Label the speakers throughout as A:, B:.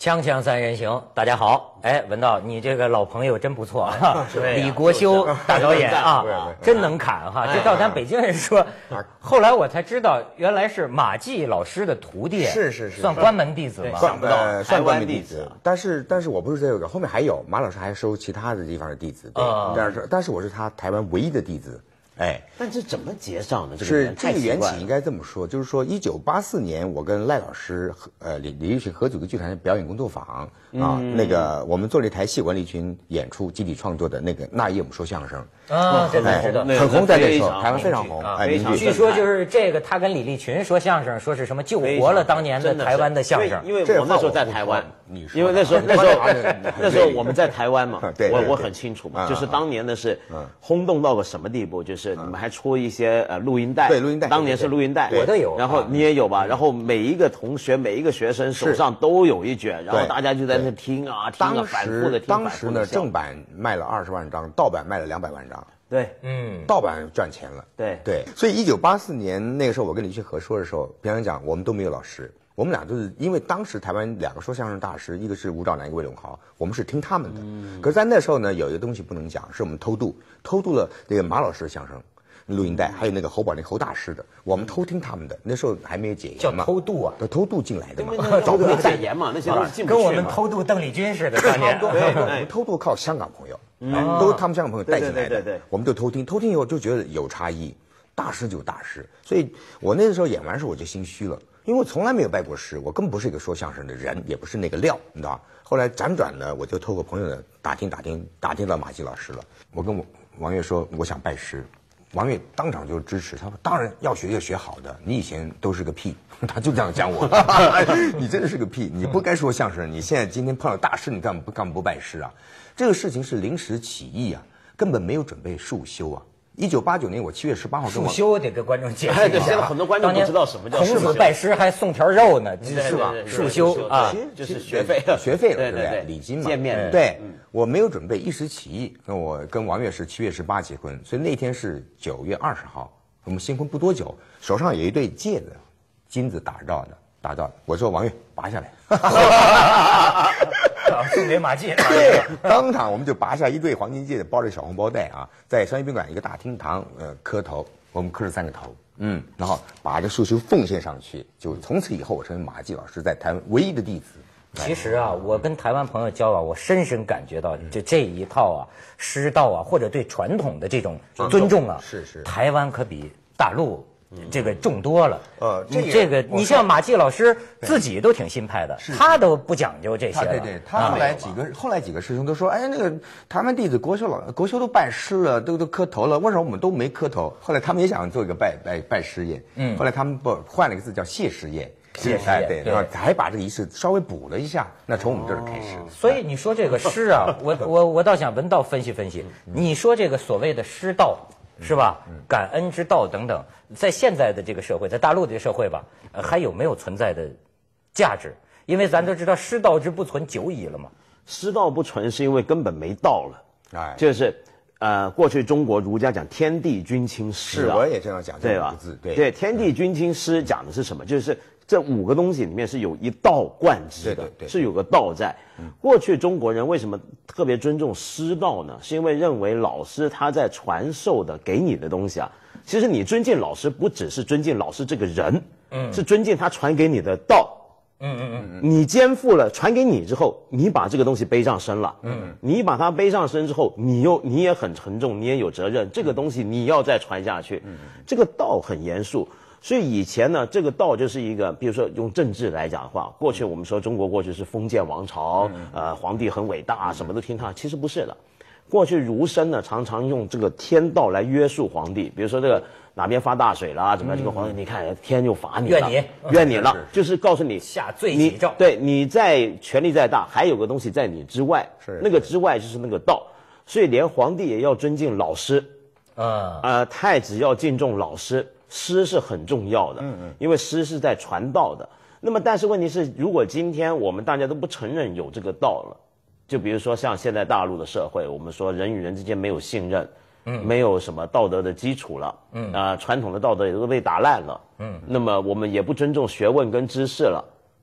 A: 锵锵三人行，大家好。哎，文道，你这个老朋友真不错啊，李国修大导演啊，真能侃哈。这照咱北京人说，后来我才知道，原来是马季老师的徒弟，
B: 是，
A: 算关门弟子吗？
B: 算关门弟子。但是我不是这个，后面还有马老师还收其他的地方的弟子，但是我是他台湾唯一的弟子。哎，
C: 但是怎么结上的？
B: 是这个缘起应该这么说，就是说1984年我跟赖老师李立群合组个剧团表演工作坊啊，那个我们做了一台戏管立群演出集体创作的那夜我们说相声
A: 啊，这个知道，
B: 很红，在那时候台湾非常红。
A: 据说就是这个他跟李立群说相声，说是什么救活了当年的台湾的相声。
C: 因为我那时候在台湾，因为那时候我们在台湾嘛，我很清楚嘛，就是当年的是轰动到个什么地步，就是你们还出一些录音带，
B: 对，录音带，
C: 当年是录音带，
A: 我都有，
C: 然后你也有吧，然后每一个同学每一个学生手上都有一卷，然后大家就在那听啊，反复的听。
B: 当时呢，正版卖了20万张，盗版卖了200万张。
C: 对，
B: 盗版赚钱了。对，所以1984年那个时候，我跟李旭合说的时候，平常讲我们都没有老师，我们俩都是因为当时台湾2个说相声大师，一个是吴兆南，一个魏永豪，我们是听他们的。可是在那时候呢，有一个东西不能讲，是我们偷渡了这个马老师的相声录音带，还有那个侯宝林侯大师的，我们偷听他们的。那时候还没有解严嘛，
A: 叫偷渡啊，
B: 偷渡进来的嘛，
C: 早不解严嘛，那些都是进不去嘛，
A: 跟我们偷渡邓丽君似的，当年。
B: 我们偷渡靠香港朋友。都他们香港朋友带进来的，
C: 对，
B: 我们就偷听以后就觉得有差异，大师就有大师，所以我那个时候演完时候我就心虚了，因为我从来没有拜过师，我根本不是一个说相声的人，也不是那个料，你知道吧？后来辗转呢，我就透过朋友的打听到马季老师了，我跟王岳说我想拜师，王岳当场就支持，他说当然要学好的，你以前都是个屁，他就这样讲我，你真的是个屁，你不该说相声，你现在今天碰到大师，你干嘛不拜师啊？这个事情是临时起意啊，根本没有准备束修啊。1989年我7月18号
A: 束修得给观众解释一下，
C: 现在很多观众不知道什么叫
A: 孔子拜师还送条肉呢，是吧？束修啊，
C: 就是学费了，
B: 对不对？礼金嘛，
C: 见面。
B: 对，我没有准备，一时起意，跟王岳是7月18结婚，所以那天是9月20号，我们新婚不多久，手上有一对戒指，金子打造的，我说王岳拔下来。
A: 送给马季，
B: 对，当场我们就拔下一对黄金戒指，包着小红包袋啊，在商业宾馆一个大厅堂，磕头，我们磕了3个头，然后把这束修奉献上去，就从此以后我成为马季老师在台湾唯一的弟子。
A: 其实啊，我跟台湾朋友交往，我深深感觉到，就这一套啊，师道啊，或者对传统的这种尊重啊，
B: 是，
A: 台湾可比大陆这个重多了。
B: 这个
A: 你像马季老师自己都挺新派的，他都不讲究这些了。
B: 对，他后来几个师兄都说，哎，那个台湾弟子国修都拜师了，都磕头了，为什么我们都没磕头？后来他们也想做一个拜师宴，后来他们换了一个字叫谢师宴。对，然后还把这个仪式稍微补了一下，那从我们这儿开始。
A: 所以你说这个师啊，我倒想文道分析分析，你说这个所谓的师道。是吧？感恩之道等等，在现在的这个社会，在大陆的社会吧，还有没有存在的价值？因为咱都知道师道之不存久矣了嘛。
C: 师道不存是因为根本没道了，就是过去中国儒家讲天地君亲师
B: 啊，是我也这样讲，
C: 对吧？
B: 对，
C: 天地君亲师讲的是什么？就是这5个东西里面是有一道贯之的，是有个道在。过去中国人为什么特别尊重师道呢？是因为认为老师他在传授的给你的东西啊，其实你尊敬老师不只是尊敬老师这个人，是尊敬他传给你的道。你肩负了传给你之后，你把这个东西背上身了，你把它背上身之后，你也很沉重，你也有责任，这个东西你要再传下去，这个道很严肃。所以以前呢，这个道就是一个，比如说用政治来讲的话，过去我们说中国过去是封建王朝，皇帝很伟大，什么都听他，其实不是的。过去儒生呢，常常用这个天道来约束皇帝，比如说这个哪边发大水了，怎么样，这个皇帝你看天就罚你了，怨你了，就是告诉你
A: 下罪己诏。
C: 对，你在权力再大，还有个东西在你之外，那个之外就是那个道，所以连皇帝也要尊敬老师，太子要敬重老师。师是很重要的，因为师是在传道的。那么，但是问题是，如果今天我们大家都不承认有这个道了，就比如说像现在大陆的社会，我们说人与人之间没有信任，没有什么道德的基础了，传统的道德也都被打烂了，那么我们也不尊重学问跟知识了，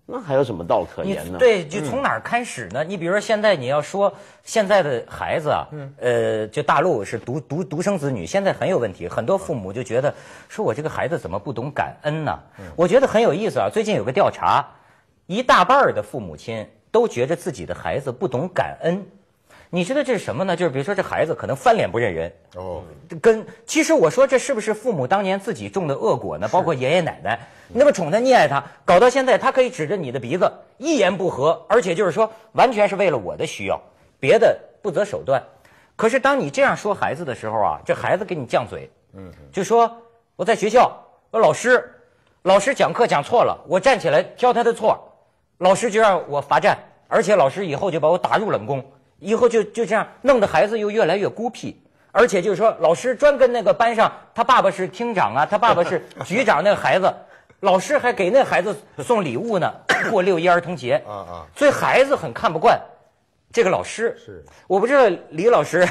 C: 那还有什么道可言呢？
A: 对，就从哪儿开始呢？你比如说现在你要说现在的孩子啊，就大陆是独生子女，现在很有问题，很多父母就觉得说我这个孩子怎么不懂感恩呢？我觉得很有意思啊。最近有个调查，一大半的父母亲都觉得自己的孩子不懂感恩。你知道这是什么呢？就是比如说这孩子可能翻脸不认人其实我说这是不是父母当年自己种的恶果呢？包括爷爷奶奶那么宠他溺爱他，搞到现在他可以指着你的鼻子一言不合，而且就是说完全是为了我的需要，别的不择手段。可是当你这样说孩子的时候啊，这孩子给你犟嘴，就说我在学校，老师讲课讲错了，我站起来挑他的错，老师就让我罚站，而且老师以后就把我打入冷宫。以后就这样弄得孩子又越来越孤僻，而且就是说老师专跟那个班上他爸爸是厅长啊，他爸爸是局长，那个孩子老师还给那孩子送礼物呢，过6·1儿童节所以孩子很看不惯这个老师。
B: 是，
A: 我不知道李老师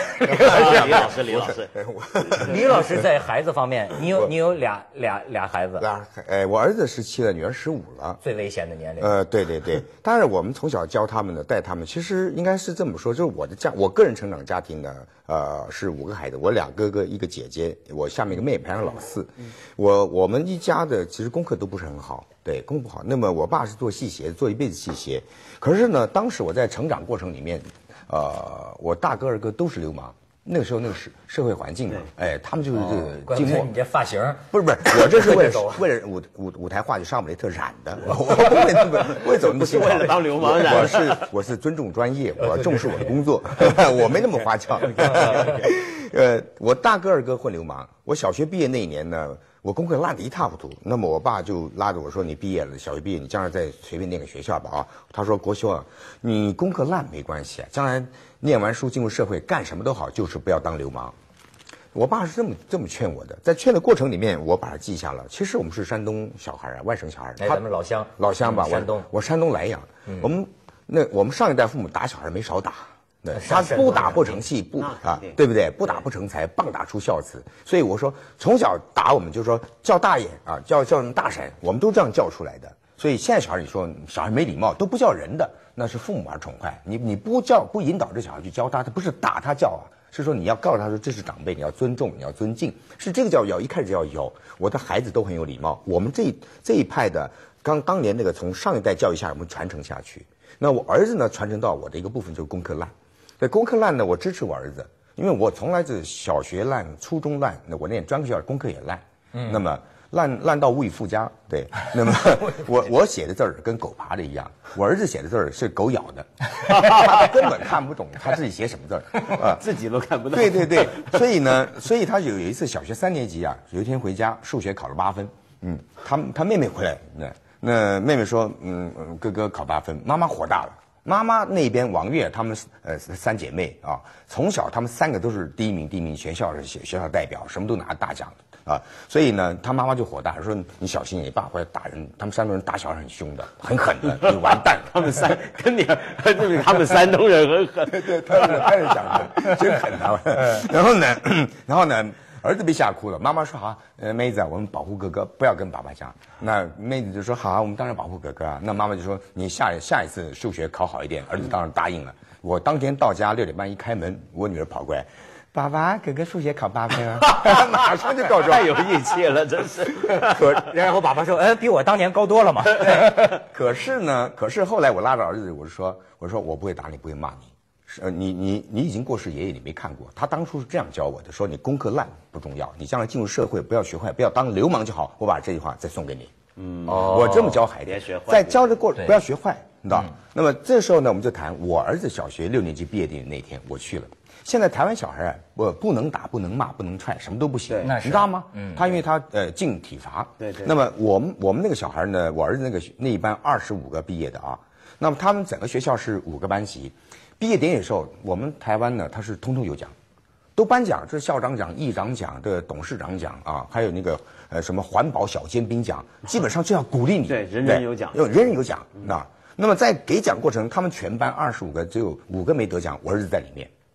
A: 李老师在孩子方面，你有俩孩子？
B: 我儿子17了，女儿15了，
A: 最危险的年龄。
B: 对，当然我们从小教他们的，带他们，其实应该是这么说，就是我个人成长家庭呢，是5个孩子，我2哥哥1个姐姐，我下面一个妹妹，排行老4。我们一家的其实功课都不是很好，对，功课不好。那么我爸是做戏鞋，做一辈子戏鞋，可是呢，当时我在成长过程里面，我大哥2哥都是流氓。那个时候那个社会环境嘛，他们就是这个静默。
A: 你这发型
B: 不是，我这是为了舞台话剧沙姆雷特染的，我不会走那么
C: 不是为了当流氓染。
B: 我是尊重专业，我重视我的工作，我没那么花俏。我大哥2哥混流氓，我小学毕业那一年呢，我功课烂得一塌糊涂。那么我爸就拉着我说：“你毕业了，小学毕业，你将来再随便念个学校吧啊。”他说：“国修啊，你功课烂没关系啊，将来念完书进入社会干什么都好，就是不要当流氓。”我爸是这么劝我的，在劝的过程里面，我把它记下了。其实我们是山东小孩啊，外省小孩。
A: 咱们老乡
B: 吧，
A: 山东。
B: 我山东莱阳。我们上一代父母打小孩没少打。他不打不成器，对不对？不打不成才，棒打出孝子。所以我说，从小打我们就是说叫大爷啊，叫什么大婶，我们都这样叫出来的。所以现在小孩，你说小孩没礼貌，都不叫人的，那是父母而宠坏。你不引导这小孩去教他，他不是打他叫啊，是说你要告诉他说这是长辈，你要尊重，你要尊敬，是这个叫有，一开始就要有。我的孩子都很有礼貌，我们这一派的，当年那个从上一代教育下，我们传承下去。那我儿子呢，传承到我的一个部分就是功课烂。对功课烂呢，我支持我儿子，因为我从来是小学烂，初中烂，那我念专科学校功课也烂，那么烂到无以复加。对，那么我写的字儿跟狗爬的一样，我儿子写的字儿是狗咬的，他根本看不懂他自己写什么字儿
C: 自己都看不懂。
B: 对，所以他有一次小学3年级啊，有一天回家数学考了8分，他妹妹回来，那妹妹说，哥哥考8分，妈妈火大了。妈妈那边王月她们3姐妹啊，从小她们3个都是第一名，学校代表，什么都拿大奖啊。所以呢，她妈妈就火大，说你小心，你爸回来打人。他们山东人打小孩很凶的，很狠的，你完蛋。
C: 他们他们山东人很狠，
B: 对，他是讲的，真狠啊。然后呢。儿子被吓哭了，妈妈说好，妹子啊，我们保护哥哥，不要跟爸爸讲。那妹子就说好，我们当然保护哥哥啊。那妈妈就说你下一次数学考好一点，儿子当然答应了。我当天到家6点半一开门，我女儿跑过来，爸爸，哥哥数学考8分啊，马上就告状，
C: 太有义气了，真是。
A: 然后爸爸说，比我当年高多了嘛。
B: 可是后来我拉着儿子，我说我不会打你，不会骂你。你已经过世爷爷，你没看过，他当初是这样教我的，说你功课烂不重要，你将来进入社会不要学坏，不要当流氓就好。我把这句话再送给你。我这么教孩子，在教的过程不要学坏，你知道。那么这时候呢，我们就谈我儿子小学6年级毕业典礼那天，我去了。现在台湾小孩不能打，不能骂，不能踹，什么都不行，你知道吗？他因为他进体罚。对。那么我们那个小孩呢，我儿子那一班25个毕业的啊，那么他们整个学校是5个班级。毕业典礼的时候，我们台湾呢，他是通通有奖，都颁奖，这是校长奖、议长奖、这董事长奖啊，还有那个什么环保小尖兵奖，基本上就要鼓励你，
C: 对，人人有奖，
B: 人人有奖。那么在给奖过程，他们全班25个只有5个没得奖，我儿子在里面。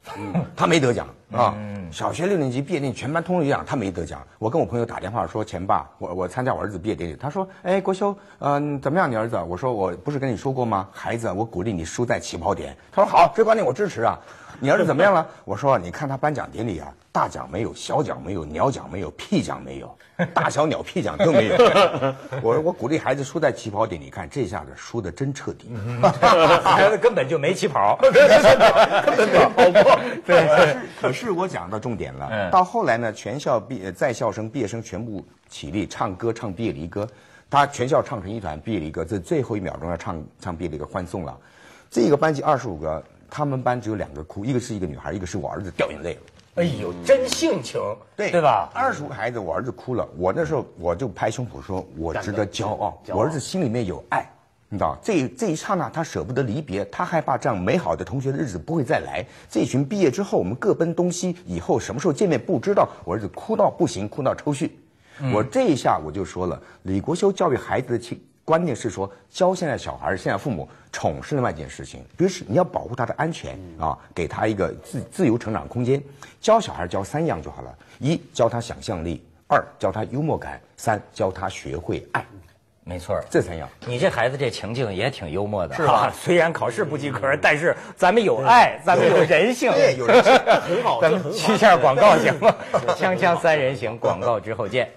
B: 他没得奖啊。小学6年级毕业典礼全班通通一样，他没得奖。我跟我朋友打电话说，前爸，我参加我儿子毕业典礼，他说，哎，国修，怎么样你儿子？我说我不是跟你说过吗？孩子，我鼓励你输在起跑点。他说好，这观点我支持啊。你儿子怎么样了？我说你看他颁奖典礼啊，大奖没有，小奖没有，鸟奖没有，屁奖没有，大小鸟屁奖都没有。我鼓励孩子输在起跑点，你看这下子输得真彻底，
A: 孩子根本就没起跑，根
B: 本没跑过。对，可是我讲到重点了。到后来呢，全校在校生、毕业生全部起立唱歌，唱毕业离歌。他全校唱成一团毕业离歌，这最后1秒钟要唱毕业离歌欢送了。这个班级25个。他们班只有2个哭，一个是一个女孩，一个是我儿子掉眼泪了。
A: 哎呦，真性情，
B: 对
A: 吧
B: ？25个孩子，我儿子哭了。我那时候我就拍胸脯说，我值得骄傲。我儿子心里面有爱，你知道，这一刹那他舍不得离别，他害怕这样美好的同学的日子不会再来。这群毕业之后，我们各奔东西，以后什么时候见面不知道。我儿子哭到不行，哭到抽搐。我这一下我就说了，李国修教育孩子的观念是说，教现在小孩，现在父母宠是另外一件事情。比如是你要保护他的安全啊，给他一个自由成长空间。教小孩教3样就好了：一教他想象力；2教他幽默感；3教他学会爱。
A: 没错，
B: 这3样。
A: 你这孩子这情境也挺幽默的，
B: 是吧？
A: 虽然考试不及格，但是咱们有爱，咱们有人性，
B: 对，有人性，
C: 很好。
A: 咱们去下广告行吗？锵锵3人行，广告之后见。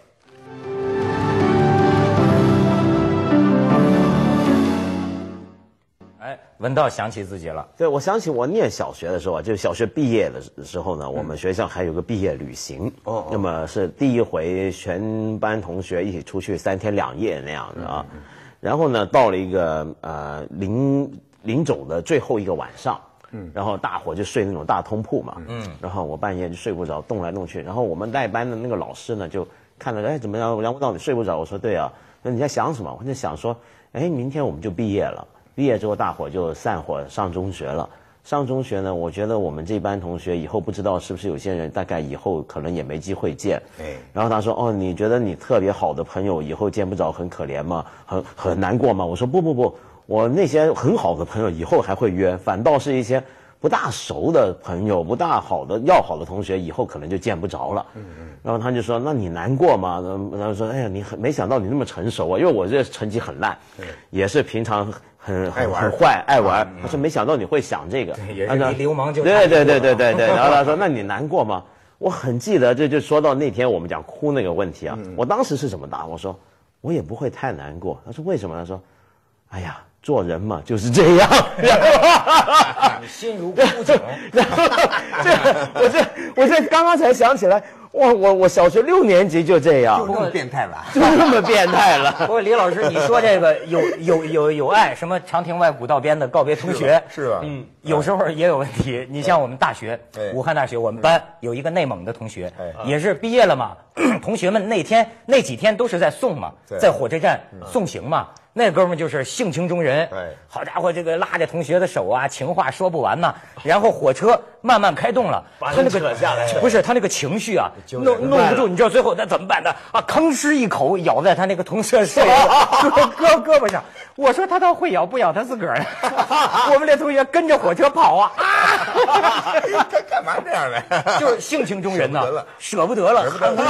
A: 文道想起自己了，
C: 对，我想起我念小学的时候啊，就是小学毕业的时候呢，我们学校还有个毕业旅行，那么是第一回全班同学一起出去3天2夜那样的啊，然后呢，到了一个临走的最后一个晚上，然后大伙就睡那种大通铺嘛，然后我半夜就睡不着，动来动去，然后我们带班的那个老师呢就看了，哎，怎么样？然后到底睡不着？我说对啊，那你在想什么？我在想说，哎，明天我们就毕业了。毕业之后，大伙就散伙上中学了。上中学呢，我觉得我们这班同学以后不知道是不是有些人，大概以后可能也没机会见。然后他说：“哦，你觉得你特别好的朋友以后见不着，很可怜吗？很难过吗？”我说：“不，我那些很好的朋友以后还会约，反倒是一些不大熟的朋友、不大好的要好的同学，以后可能就见不着了。”然后他就说：“那你难过吗？”然后说：“哎呀，你没想到你那么成熟啊，因为我这成绩很烂，也是平常。”很坏，爱玩。他说没想到你会想这个，
A: 也是离流氓就
C: 对。然后他说那你难过吗？我很记得，这就说到那天我们讲哭那个问题啊。我当时是怎么答？我说我也不会太难过。他说为什么？他说，哎呀，做人嘛就是这样。
A: 心如枯井。
C: 然后我这刚刚才想起来。哇，我小学6年级就这样，
B: 就这么变态了，
C: 就这么变态了。
A: 不过李老师，你说这个有爱，什么长亭外古道边的告别同学，
B: 是吧？
A: 有时候也有问题。你像我们大学，武汉大学，我们班有一个内蒙的同学，也是毕业了嘛，同学们那几天都是在送嘛，在火车站送行嘛。那哥们就是性情中人，好家伙，这个拉着同学的手啊，情话说不完呐。然后火车慢慢开动了，
C: 他那个扯下来，
A: 不是他那个情绪啊，弄不住，你知道最后他怎么办的啊？吭哧一口咬在他那个同学手胳膊上。我说他倒会咬，不咬他自个儿。我们这同学跟着火车跑啊！
B: 他干嘛这样呢？
A: 就是性情中人呐，舍不得了，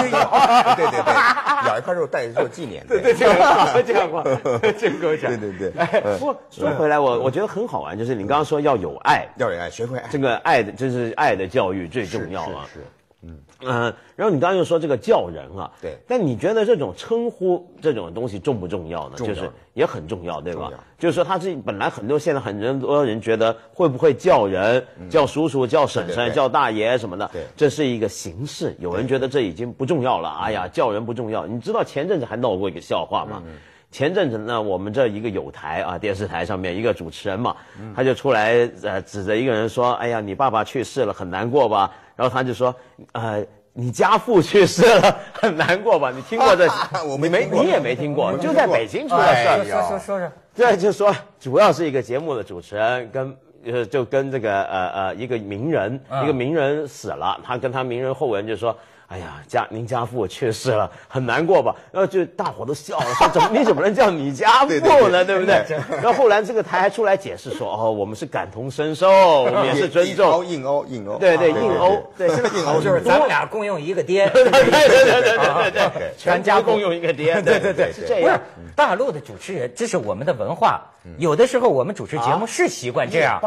B: 咬一块肉带着做纪念。
C: 对，这样过。真够讲。
B: 对。
C: 不过说回来，我觉得很好玩，就是你刚刚说要有爱，
B: 学会爱。
C: 这个爱的，就是爱的教育最重要啊。
B: 是。
C: 然后你刚刚又说这个叫人啊，
B: 对。
C: 但你觉得这种称呼这种东西重不重要呢？就是也很重要，对吧？就是说他是本来现在很多人觉得会不会叫人，叫叔叔、叫婶婶、叫大爷什么的，这是一个形式。有人觉得这已经不重要了，哎呀，叫人不重要。你知道前阵子还闹过一个笑话吗？前阵子呢，我们这一个有台啊，电视台上面一个主持人嘛，他就出来指着一个人说：“哎呀，你爸爸去世了，很难过吧？”然后他就说：“你家父去世了，很难过吧？你听过这？你也没听过，就在北京出的事儿。
A: 说。
C: 对，就说主要是一个节目的主持人就跟这个一个名人死了，他跟他名人后人就说。” 哎呀，您家父去世了，很难过吧？然后就大伙都笑了，说你怎么能叫你家父呢？对不对？然后后来这个台还出来解释说，哦，我们是感同身受，我们也是尊重。
B: 硬欧，
C: 对，硬欧，对，现在硬欧
A: 就是咱们俩共用一个爹。
C: 对，全家共用一个爹。对，是这样。
A: 不是大陆的主持人，这是我们的文化。有的时候我们主持节目是习惯这样，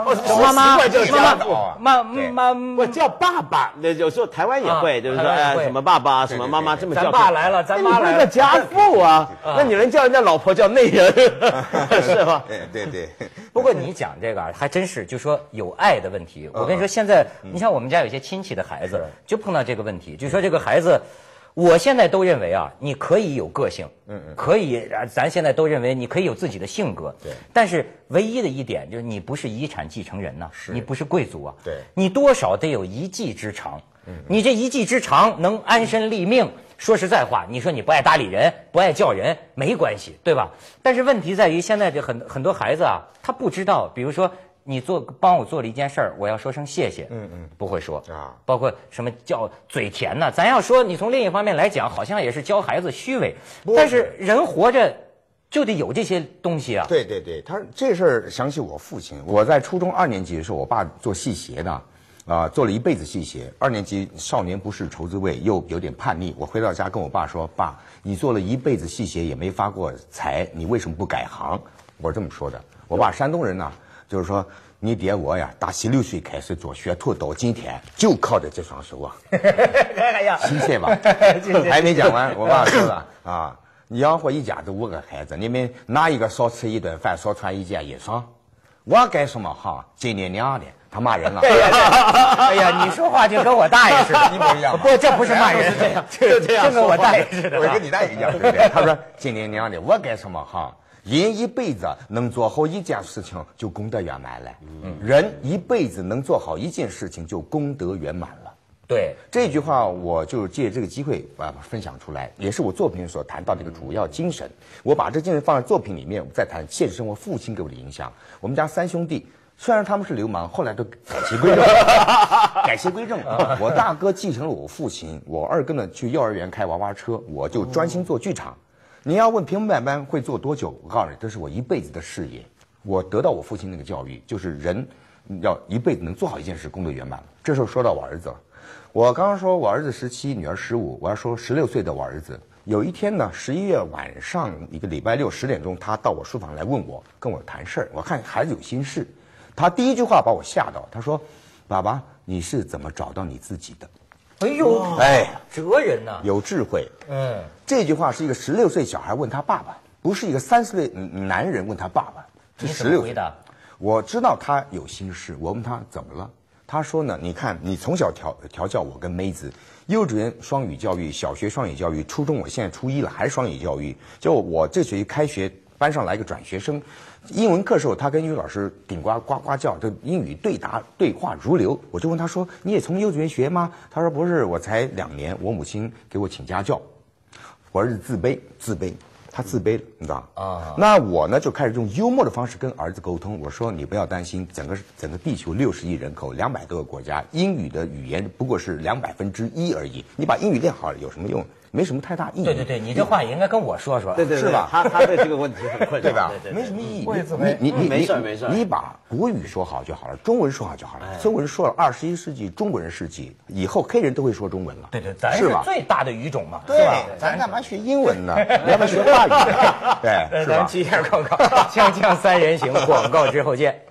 A: 妈，
C: 我叫爸爸。那有时候台湾也会，就是说什么爸爸，什么妈妈这么叫。
A: 咱爸来了，咱妈来了。
C: 那家父啊，那你能叫人家老婆叫内人，是吧？
B: 对。
A: 不过你讲这个还真是，就说有爱的问题。我跟你说，现在你像我们家有些亲戚的孩子，就碰到这个问题，就说这个孩子。我现在都认为啊，你可以有个性，可以，咱现在都认为你可以有自己的性格，
B: 对。
A: 但是唯一的一点就是你不是遗产继承人呐，你不是贵族啊，
B: 对。
A: 你多少得有一技之长，你这一技之长能安身立命。说实在话，你说你不爱搭理人，不爱叫人，没关系，对吧？但是问题在于现在这很多孩子啊，他不知道，比如说。你帮我做了一件事儿，我要说声谢谢，不会说啊，包括什么叫嘴甜呢？咱要说你从另一方面来讲，好像也是教孩子虚伪，但是人活着就得有这些东西啊。
B: 对，他这事儿想起我父亲，我在初中2年级的时候，我爸做戏协的，做了一辈子戏协。2年级少年不识愁滋味，又有点叛逆，我回到家跟我爸说：“爸，你做了一辈子戏协也没发过财，你为什么不改行？”我是这么说的。我爸山东人呢。就是说，你爹我呀，打16岁开始做学徒，到今天就靠着这双手啊！
A: 哎呀，
B: 亲切吧？还没讲完，我爸说了啊，你养活一家子5个孩子，你们哪一个少吃一顿饭，少穿一件衣裳？我干什么行？今年娘的，他骂人了。
A: 哎呀，你说话就跟我大爷似的，
B: 一模一样。
A: 不，这不是骂人，是这样，
C: 就这样，
A: 跟我大爷似的。
B: 我跟你大爷一样，对不对？他说今年娘的，我干什么行？人一辈子能做好一件事情就功德圆满了。人一辈子能做好一件事情就功德圆满了。
A: 对，
B: 这句话我就借这个机会分享出来，也是我作品所谈到的一个主要精神。我把这精神放在作品里面，我再谈现实生活父亲给我的影响。我们家3兄弟，虽然他们是流氓，后来都改邪归正。改邪归正。我大哥继承了我父亲，我二哥呢去幼儿园开娃娃车，我就专心做剧场。你要问平民百般会做多久？我告诉你，这是我一辈子的事业。我得到我父亲那个教育，就是人要一辈子能做好一件事，功德圆满了。这时候说到我儿子了，我刚刚说我儿子17，女儿15，我要说16岁的我儿子。有一天呢，11月晚上一个礼拜6 10点钟，他到我书房来问我，跟我谈事儿。我看孩子有心事，他第一句话把我吓到，他说：“爸爸，你是怎么找到你自己的？”
A: 哎呦，
B: 哎，
A: 哲人呐，
B: 有智慧。这句话是一个16岁小孩问他爸爸，不是一个30岁男人问他爸爸。
A: 你怎么回答？
B: 我知道他有心事，我问他怎么了，他说呢，你看你从小调教我跟妹子，幼稚园双语教育，小学双语教育，初中我现在初1了还是双语教育，就我这学期开学班上来个转学生。英文课时候，他跟英语老师顶呱呱叫，这英语对话如流。我就问他说：“你也从幼稚园学吗？”他说：“不是，我才2年，我母亲给我请家教。”我儿子自卑，他自卑了，你知道啊？那我呢就开始用幽默的方式跟儿子沟通。我说：“你不要担心，整个地球60亿人口，200多个国家，英语的语言不过是1/200而已。你把英语练好了有什么用？没什么太大意义。”
A: 对，你这话也应该跟我说说，
C: 对，
B: 是吧？
C: 他对这个问题很困扰，
B: 对吧？
C: 对，
B: 没什么意义。
C: 你没事，
B: 你把国语说好就好了，中文说好就好了。中文说了21世纪中国人世纪以后，黑人都会说中文了。
A: 对，咱是最大的语种嘛，
B: 是吧？咱干嘛学英文呢？你要不学话语？对，是吧？
A: 咱接一下广告，锵锵3人行，广告之后见。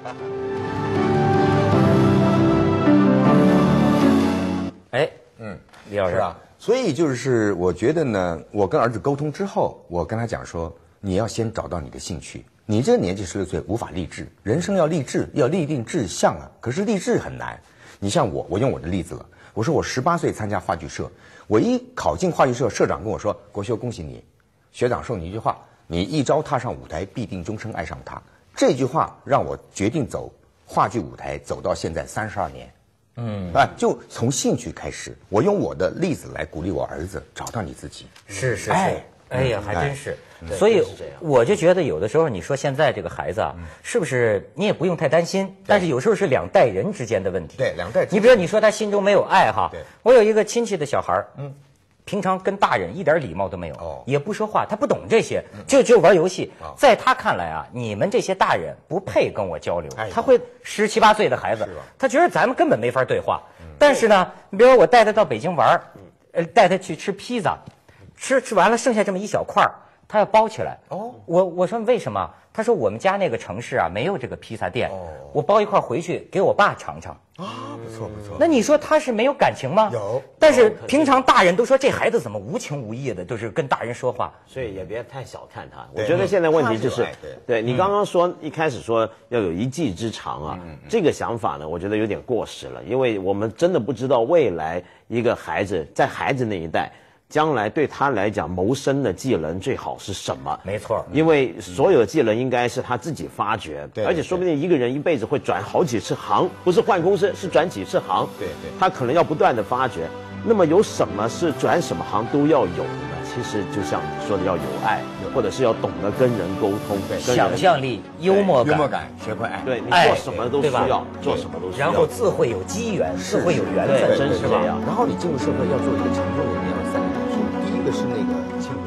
A: 哎，李老师啊。
B: 所以就是我觉得呢，我跟儿子沟通之后，我跟他讲说，你要先找到你的兴趣。你这个年纪16岁无法立志，人生要立志，要立定志向啊。可是立志很难。你像我用我的例子了，我说我18岁参加话剧社，我一考进话剧社，社长跟我说：“国修，恭喜你，学长送你一句话，你一朝踏上舞台，必定终生爱上它。”这句话让我决定走话剧舞台，走到现在32年。就从兴趣开始，我用我的例子来鼓励我儿子找到你自己。
A: 是， 哎呀，还真是。所以我就觉得有的时候你说现在这个孩子啊，是不是你也不用太担心？但是有时候是2代人之间的问题。
B: 对，2代。
A: 你比如你说他心中没有爱哈，我有一个亲戚的小孩平常跟大人一点礼貌都没有，也不说话，他不懂这些，就玩游戏。在他看来啊，你们这些大人不配跟我交流。他会17、8岁的孩子，他觉得咱们根本没法对话。但是呢，你比如我带他到北京玩，带他去吃披萨，吃完了剩下这么一小块他要包起来。我说为什么？他说我们家那个城市啊没有这个披萨店，我包一块回去给我爸尝尝。
B: 不错不错。
A: 那你说他是没有感情吗？
B: 有。
A: 但是平常大人都说这孩子怎么无情无义的，都是跟大人说话。
C: 所以也别太小看他。我觉得现在问题就是，对你刚刚说一开始说要有一技之长啊，这个想法呢，我觉得有点过时了，因为我们真的不知道未来一个孩子在孩子那一代。将来对他来讲，谋生的技能最好是什么？
A: 没错，
C: 因为所有的技能应该是他自己发掘，而且说不定一个人一辈子会转好几次行，不是换公司，是转几次行。
B: 对，
C: 他可能要不断的发掘。那么有什么是转什么行都要有的呢？其实就像你说的，要有爱，或者是要懂得跟人沟通，
A: 想象力、幽默
B: 感，学会爱。
C: 对，你做什么都需要，做什么都需要。
A: 然后自会有机缘，自会有缘分，
C: 真是这样。
B: 然后你进入社会要做一个成功人，你要有3个元素，第一个是那个